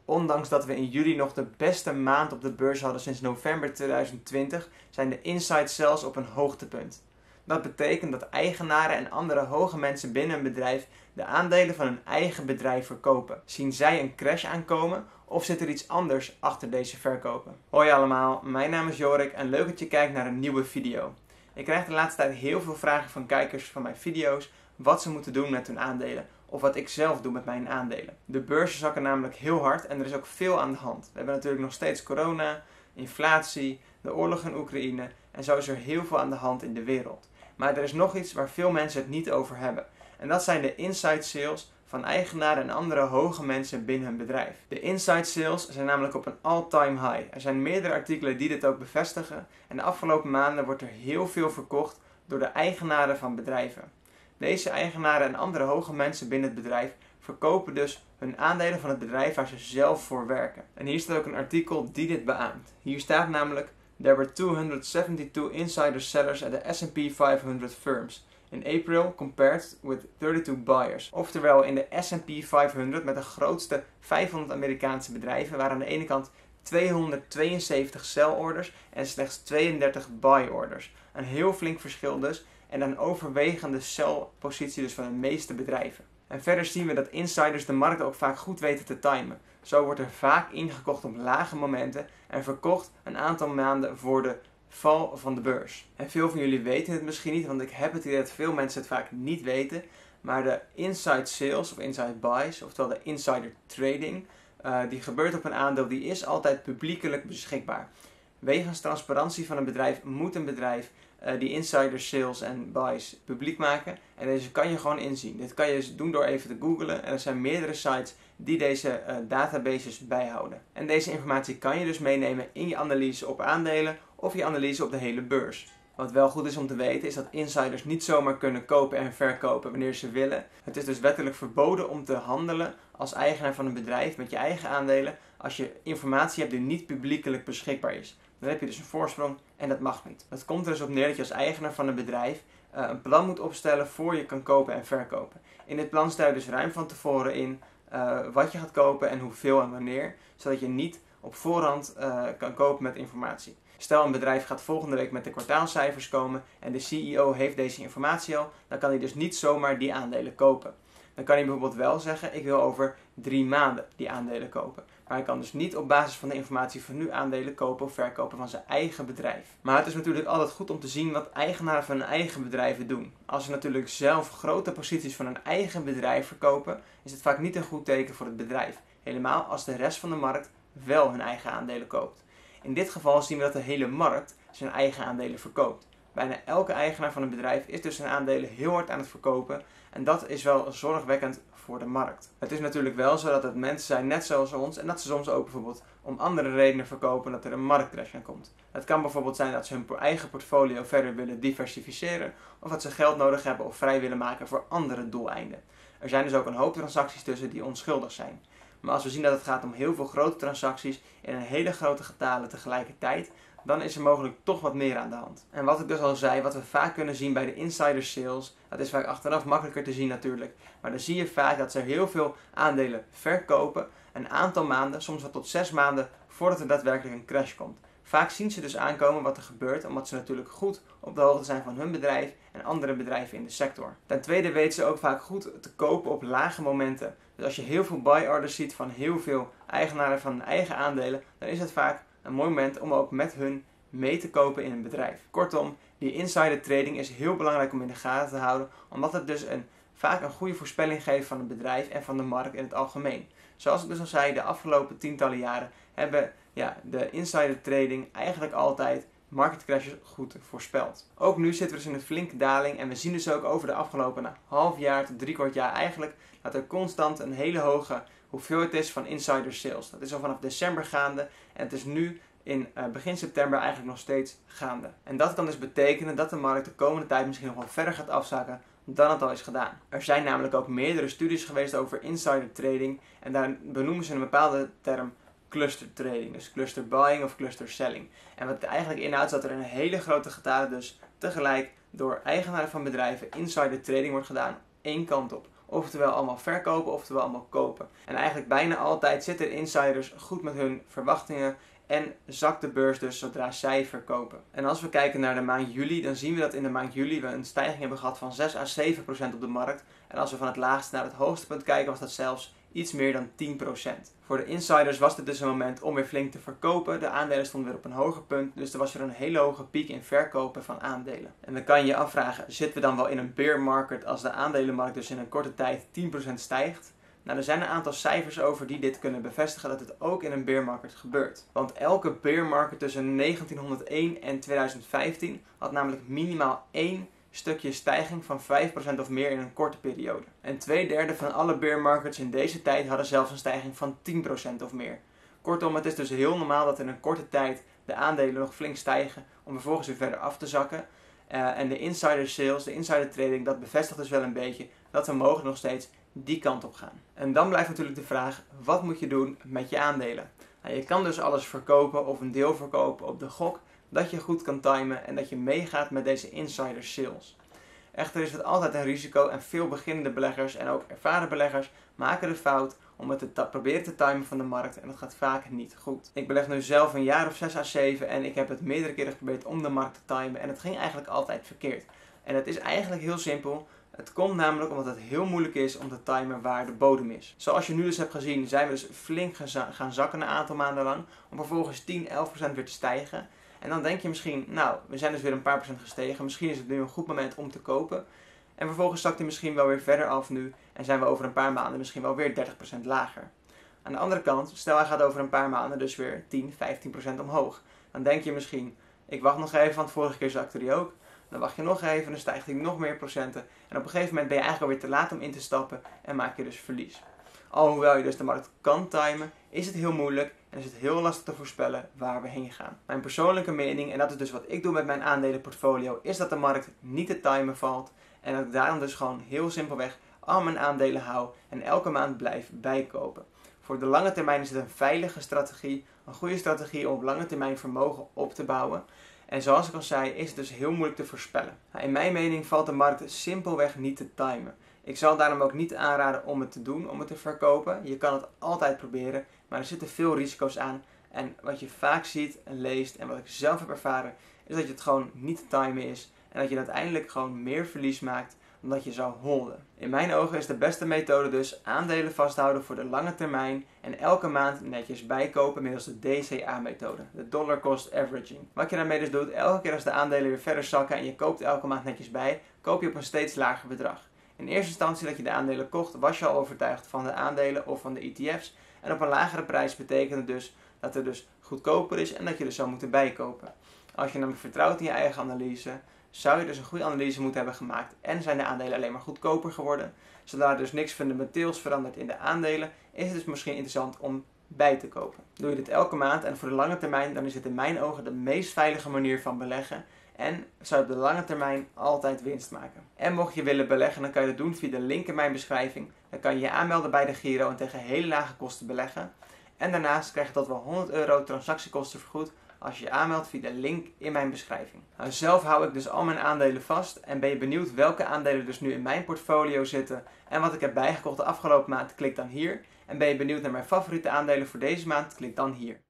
Ondanks dat we in juli nog de beste maand op de beurs hadden sinds november 2020, zijn de inside sales op een hoogtepunt. Dat betekent dat eigenaren en andere hoge mensen binnen een bedrijf de aandelen van hun eigen bedrijf verkopen. Zien zij een crash aankomen of zit er iets anders achter deze verkopen? Hoi allemaal, mijn naam is Jorik en leuk dat je kijkt naar een nieuwe video. Ik krijg de laatste tijd heel veel vragen van kijkers van mijn video's wat ze moeten doen met hun aandelen of wat ik zelf doe met mijn aandelen. De beurzen zakken namelijk heel hard en er is ook veel aan de hand. We hebben natuurlijk nog steeds corona, inflatie, de oorlog in Oekraïne en zo is er heel veel aan de hand in de wereld. Maar er is nog iets waar veel mensen het niet over hebben. En dat zijn de inside sales van eigenaren en andere hoge mensen binnen hun bedrijf. De inside sales zijn namelijk op een all-time high. Er zijn meerdere artikelen die dit ook bevestigen. En de afgelopen maanden wordt er heel veel verkocht door de eigenaren van bedrijven. Deze eigenaren en andere hoge mensen binnen het bedrijf verkopen dus hun aandelen van het bedrijf waar ze zelf voor werken. En hier staat ook een artikel die dit beaamt. Hier staat namelijk: There were 272 insider sellers at the S&P 500 firms in April compared with 32 buyers. Oftewel, in de S&P 500 met de grootste 500 Amerikaanse bedrijven waren aan de ene kant 272 sell orders en slechts 32 buy orders. Een heel flink verschil dus en een overwegende sell positie dus van de meeste bedrijven. En verder zien we dat insiders de markt ook vaak goed weten te timen. Zo wordt er vaak ingekocht op lage momenten en verkocht een aantal maanden voor de val van de beurs. En veel van jullie weten het misschien niet, want ik heb het idee dat veel mensen het vaak niet weten. Maar de inside sales of inside buys, oftewel de insider trading, die gebeurt op een aandeel, die is altijd publiekelijk beschikbaar. Wegens transparantie van een bedrijf moet een bedrijf die insider sales en buys publiek maken. En deze kan je gewoon inzien. Dit kan je dus doen door even te googlen. En er zijn meerdere sites die deze databases bijhouden. En deze informatie kan je dus meenemen in je analyse op aandelen of je analyse op de hele beurs. Wat wel goed is om te weten is dat insiders niet zomaar kunnen kopen en verkopen wanneer ze willen. Het is dus wettelijk verboden om te handelen als eigenaar van een bedrijf met je eigen aandelen als je informatie hebt die niet publiekelijk beschikbaar is. Dan heb je dus een voorsprong en dat mag niet. Het komt er dus op neer dat je als eigenaar van een bedrijf een plan moet opstellen voor je kan kopen en verkopen. In dit plan stel je dus ruim van tevoren in wat je gaat kopen en hoeveel en wanneer, zodat je niet op voorhand kan kopen met informatie. Stel een bedrijf gaat volgende week met de kwartaalcijfers komen en de CEO heeft deze informatie al, dan kan hij dus niet zomaar die aandelen kopen. Dan kan hij bijvoorbeeld wel zeggen: ik wil over 3 maanden die aandelen kopen. Maar hij kan dus niet op basis van de informatie van nu aandelen kopen of verkopen van zijn eigen bedrijf. Maar het is natuurlijk altijd goed om te zien wat eigenaren van hun eigen bedrijven doen. Als ze natuurlijk zelf grote posities van hun eigen bedrijf verkopen, is het vaak niet een goed teken voor het bedrijf. Helemaal als de rest van de markt wel hun eigen aandelen koopt. In dit geval zien we dat de hele markt zijn eigen aandelen verkoopt. Bijna elke eigenaar van een bedrijf is dus zijn aandelen heel hard aan het verkopen en dat is wel zorgwekkend voor de markt. Het is natuurlijk wel zo dat het mensen zijn net zoals ons en dat ze soms ook bijvoorbeeld om andere redenen verkopen dat er een marktcrash aan komt. Het kan bijvoorbeeld zijn dat ze hun eigen portfolio verder willen diversificeren of dat ze geld nodig hebben of vrij willen maken voor andere doeleinden. Er zijn dus ook een hoop transacties tussen die onschuldig zijn. Maar als we zien dat het gaat om heel veel grote transacties in een hele grote getalen tegelijkertijd, dan is er mogelijk toch wat meer aan de hand. En wat ik dus al zei, wat we vaak kunnen zien bij de insider sales, dat is vaak achteraf makkelijker te zien natuurlijk, maar dan zie je vaak dat ze heel veel aandelen verkopen, een aantal maanden, soms wel tot 6 maanden, voordat er daadwerkelijk een crash komt. Vaak zien ze dus aankomen wat er gebeurt, omdat ze natuurlijk goed op de hoogte zijn van hun bedrijf en andere bedrijven in de sector. Ten tweede weten ze ook vaak goed te kopen op lage momenten. Dus als je heel veel buy orders ziet van heel veel eigenaren van hun eigen aandelen, dan is het vaak een mooi moment om ook met hun mee te kopen in een bedrijf. Kortom, die insider trading is heel belangrijk om in de gaten te houden, omdat het dus vaak een goede voorspelling geeft van het bedrijf en van de markt in het algemeen. Zoals ik dus al zei, de afgelopen tientallen jaren hebben de insider trading eigenlijk altijd market crashes goed voorspeld. Ook nu zitten we dus in een flinke daling en we zien dus ook over de afgelopen half jaar tot 3/4 jaar eigenlijk dat er constant een hele hoge hoeveelheid is van insider sales. Dat is al vanaf december gaande en het is nu in begin september eigenlijk nog steeds gaande. En dat kan dus betekenen dat de markt de komende tijd misschien nog wel verder gaat afzakken dan het al is gedaan. Er zijn namelijk ook meerdere studies geweest over insider trading en daar benoemen ze een bepaalde term cluster trading, dus cluster buying of cluster selling. En wat het eigenlijk inhoudt is dat er een hele grote getale dus tegelijk door eigenaren van bedrijven insider trading wordt gedaan één kant op. oftewel allemaal verkopen, oftewel allemaal kopen. En eigenlijk bijna altijd zitten insiders goed met hun verwachtingen en zakt de beurs dus zodra zij verkopen. En als we kijken naar de maand juli, dan zien we dat in de maand juli we een stijging hebben gehad van 6 à 7% op de markt. En als we van het laagste naar het hoogste punt kijken, was dat zelfs iets meer dan 10%. Voor de insiders was dit dus een moment om weer flink te verkopen. De aandelen stonden weer op een hoger punt, dus er was weer een hele hoge piek in verkopen van aandelen. En dan kan je je afvragen, zitten we dan wel in een bear market als de aandelenmarkt dus in een korte tijd 10% stijgt? Nou, er zijn een aantal cijfers over die dit kunnen bevestigen dat het ook in een bear market gebeurt. Want elke bear market tussen 1901 en 2015 had namelijk minimaal één stukje stijging van 5% of meer in een korte periode. En 2/3 van alle bear markets in deze tijd hadden zelfs een stijging van 10% of meer. Kortom, het is dus heel normaal dat in een korte tijd de aandelen nog flink stijgen om vervolgens weer verder af te zakken. En de insider sales, de insider trading, dat bevestigt dus wel een beetje dat we mogelijk nog steeds die kant op gaan. En dan blijft natuurlijk de vraag, wat moet je doen met je aandelen? Nou, je kan dus alles verkopen of een deel verkopen op de gok dat je goed kan timen en dat je meegaat met deze insider sales. Echter is het altijd een risico en veel beginnende beleggers en ook ervaren beleggers maken de fout om het te proberen te timen van de markt en dat gaat vaak niet goed. Ik beleg nu zelf een jaar of 6 à 7 en ik heb het meerdere keren geprobeerd om de markt te timen en het ging eigenlijk altijd verkeerd. En het is eigenlijk heel simpel. Het komt namelijk omdat het heel moeilijk is om te timen waar de bodem is. Zoals je nu dus hebt gezien zijn we dus flink gaan zakken een aantal maanden lang om vervolgens 10-11% weer te stijgen. En dan denk je misschien, nou, we zijn dus weer een paar procent gestegen. Misschien is het nu een goed moment om te kopen. En vervolgens zakt hij misschien wel weer verder af nu. En zijn we over een paar maanden misschien wel weer 30% lager. Aan de andere kant, stel hij gaat over een paar maanden dus weer 10-15% omhoog. Dan denk je misschien, ik wacht nog even, want vorige keer zakte hij ook. Dan wacht je nog even, dan stijgt hij nog meer procenten. En op een gegeven moment ben je eigenlijk alweer te laat om in te stappen en maak je dus verlies. Alhoewel je dus de markt kan timen, is het heel moeilijk en is het heel lastig te voorspellen waar we heen gaan. Mijn persoonlijke mening, en dat is dus wat ik doe met mijn aandelenportfolio, is dat de markt niet te timen valt. En dat ik daarom dus gewoon heel simpelweg al mijn aandelen hou en elke maand blijf bijkopen. Voor de lange termijn is het een veilige strategie, een goede strategie om op lange termijn vermogen op te bouwen. En zoals ik al zei, is het dus heel moeilijk te voorspellen. In mijn mening valt de markt simpelweg niet te timen. Ik zal daarom ook niet aanraden om het te doen, om het te verkopen. Je kan het altijd proberen, maar er zitten veel risico's aan. En wat je vaak ziet en leest en wat ik zelf heb ervaren, is dat het gewoon niet te timen is. En dat je uiteindelijk gewoon meer verlies maakt dan dat je zou holden. In mijn ogen is de beste methode dus aandelen vasthouden voor de lange termijn en elke maand netjes bijkopen middels de DCA-methode, de Dollar Cost Averaging. Wat je daarmee dus doet, elke keer als de aandelen weer verder zakken en je koopt elke maand netjes bij, koop je op een steeds lager bedrag. In eerste instantie dat je de aandelen kocht, was je al overtuigd van de aandelen of van de ETF's. En op een lagere prijs betekende dus dat het dus goedkoper is en dat je dus zou moeten bijkopen. Als je namelijk vertrouwt in je eigen analyse, zou je dus een goede analyse moeten hebben gemaakt en zijn de aandelen alleen maar goedkoper geworden. Zodra er dus niks fundamenteels verandert in de aandelen, is het dus misschien interessant om bij te kopen. Doe je dit elke maand en voor de lange termijn, dan is dit in mijn ogen de meest veilige manier van beleggen. En zou op de lange termijn altijd winst maken. En mocht je willen beleggen, dan kan je dat doen via de link in mijn beschrijving. Dan kan je je aanmelden bij de Giro en tegen hele lage kosten beleggen. En daarnaast krijg je tot wel €100 transactiekosten vergoed als je je aanmeldt via de link in mijn beschrijving. Nou, zelf hou ik dus al mijn aandelen vast. En ben je benieuwd welke aandelen dus nu in mijn portfolio zitten en wat ik heb bijgekocht de afgelopen maand, klik dan hier. En ben je benieuwd naar mijn favoriete aandelen voor deze maand, klik dan hier.